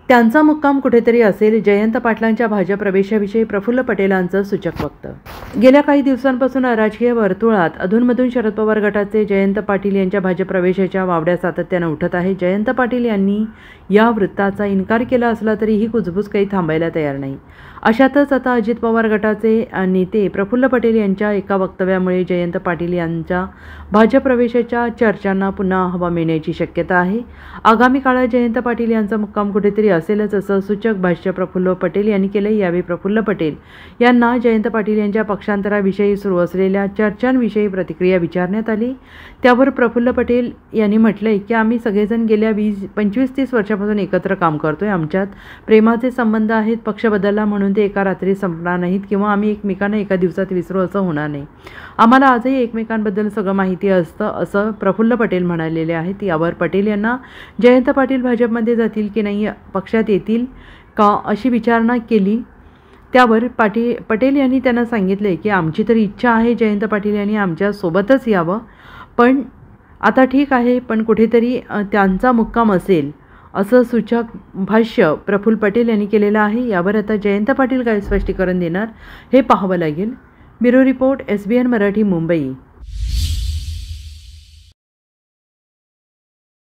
त्यांचा मुक्काम कुठेतरी असेल. जयंत पाटलांच्या भाजप प्रवेशाविषयी प्रफुल्ल पटेलांचं सूचक वक्तव्य. गेल्या काही दिवसांपासून राजकीय वर्तुळात अधूनमधून शरद पवार गटाचे जयंत पाटील यांच्या भाजप प्रवेशाच्या वावड्या सातत्यानं उठत आहे. जयंत पाटील यांनी या वृत्ताचा इन्कार केला असला तरी ही कुजबूज काही थांबायला तयार नाही. अशातच आता अजित पवार गटाचे नेते प्रफुल्ल पटेल यांच्या एका वक्तव्यामुळे जयंत पाटील यांच्या भाजप प्रवेशाच्या चर्चांना पुन्हा हवा मिळण्याची शक्यता आहे. आगामी काळात जयंत पाटील यांचा मुक्काम कुठेतरी असेलच असं सूचक भाष्य प्रफुल्ल पटेल यांनी केले. यावेळी प्रफुल्ल पटेल यांना जयंत पाटील यांच्या पक्षांतराविषयी सुरू असलेल्या चर्चांविषयी प्रतिक्रिया विचारण्यात आली. त्यावर प्रफुल्ल पटेल यांनी म्हटलंय की आम्ही सगळेजण गेल्या 25-30 वर्षापासून एकत्र काम करतोय. आमच्यात प्रेमाचे संबंध आहेत. पक्ष बदलला म्हणून ते एका रात्री संपणार नाहीत किंवा आम्ही एकमेकांना एका दिवसात विसरू असं होणार नाही. आम्हाला आजही एकमेकांबद्दल सगळं माहिती असतं असं प्रफुल्ल पटेल म्हणालेले आहेत. यावर पटेल यांना जयंत पाटील भाजपमध्ये जातील की नाही, पक्षात येतील का अशी विचारणा केली. त्यावर पटेल यांनी त्यांना सांगितले की आमची तर इच्छा आहे जयंत पाटील यांनी आमच्यासोबतच यावं, पण आता ठीक आहे, पण कुठेतरी त्यांचा मुक्काम असेल असं सूचक भाष्य प्रफुल्ल पटेल यांनी केलेलं आहे. यावर आता जयंत पाटील काय स्पष्टीकरण देणार हे पाहावं लागेल. Bureau report, SBN Marathi, Mumbai.